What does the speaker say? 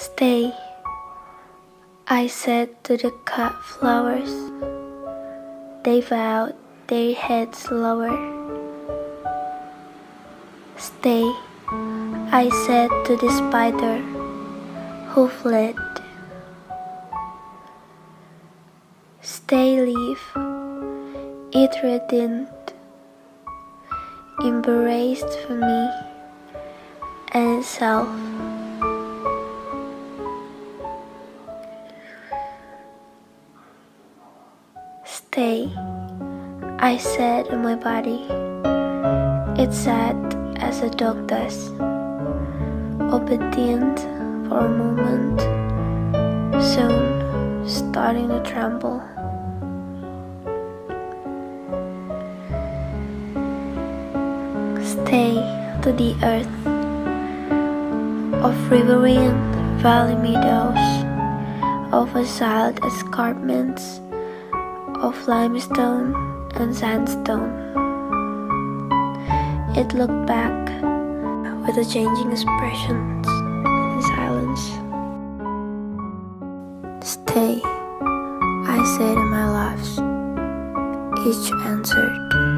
Stay, I said to the cut flowers. They bowed their heads lower. Stay, I said to the spider who fled. Stay, leaf, it reddened, embraced for me and itself. Stay, I said on my body. It sat as a dog does, obedient for a moment, soon starting to tremble. Stay to the earth of riverine valley meadows, of exiled escarpments, of limestone and sandstone. It looked back with a changing expressions in silence. Stay, I said in my laughs. Each answered.